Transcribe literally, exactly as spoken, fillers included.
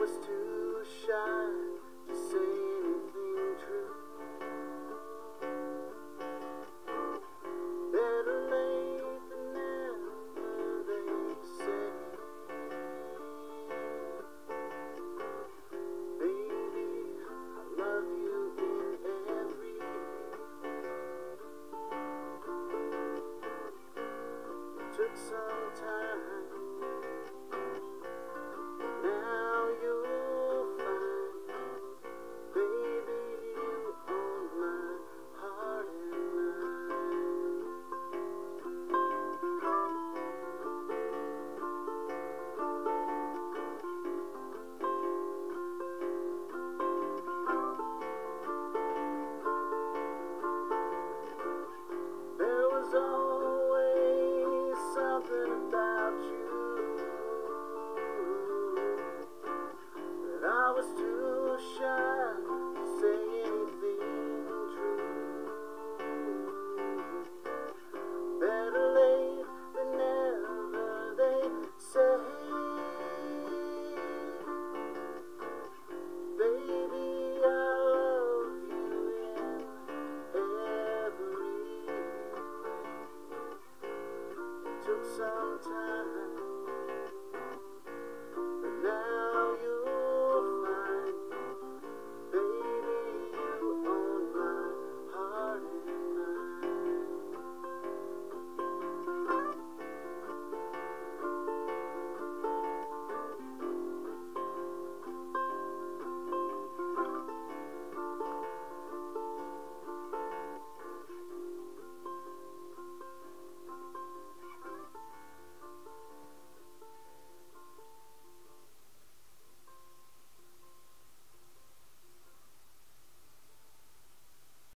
was too shy to say anything true. Better late than never, they say. Baby, I love you in every way. It took some time. Now you'll find, baby, you own my heart and mind. There was always something about you that I was too shy to say anything true. Better late than never, they say. Baby, I love you in every way. It took some time, but now